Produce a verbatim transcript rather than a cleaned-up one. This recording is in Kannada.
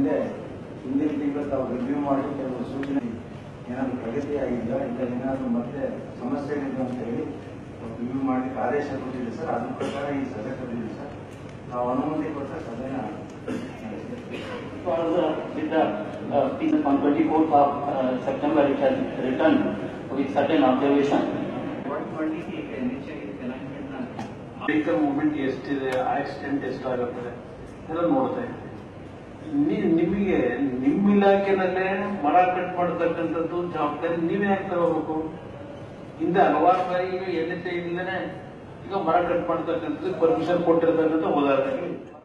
ಮುಂದೆ ಹಿಂದಿನ ತಿಂಗಳು ತಾವು ರಿವ್ಯೂ ಮಾಡಿ ಕೆಲವು ಸೂಚನೆ ಏನಾದರೂ ಪ್ರಗತಿ ಆಗಿಲ್ಲ ಇಲ್ಲ ಏನಾದರೂ ಮತ್ತೆ ಸಮಸ್ಯೆಗಳಿದೆ ಅಂತ ಹೇಳಿ ರಿವ್ಯೂ ಮಾಡಲಿಕ್ಕೆ ಆದೇಶ ಕೊಟ್ಟಿದೆ ಸರ್. ಅದ್ರ ಪ್ರಕಾರ ಈ ಸಭೆ ಕರೆದಿದೆ ಸರ್. ನಾವು ಅನುಮತಿ ಕೊಟ್ಟ ಸಭೆನ with the uh, piece on twenty-fourth of uh, September, it has returned with certain observation. Vehicle movement ಎಷ್ಟಿದೆ, ಆಕ್ಸಿಡೆಂಟ್ ಎಷ್ಟಾಗುತ್ತದೆ ಎಲ್ಲ ನೋಡ್ತಾ ಇದ್ದೀವಿ. ನಿಮಗೆ ನಿಮ್ಮ ಇಲಾಖೆನಲ್ಲೇ ಮರ ಕಟ್ ಮಾಡತಕ್ಕಂಥದ್ದು ಜವಾಬ್ದಾರಿ ನೀವೇ ಯಾಕೆ ತಗೋಬೇಕು? ಹಿಂದೆ ಹಲವಾರು ಬಾರಿ ಈಗ ಎನ್ ಎಚ್ ಐ ಇಲ್ಲೇ ಈಗ ಮರ ಕಟ್ ಮಾಡತಕ್ಕಂಥದ್ದು ಪರ್ಮಿಷನ್ ಕೊಟ್ಟಿರ್ತಕ್ಕಂಥ ಉದಾಹರಣೆ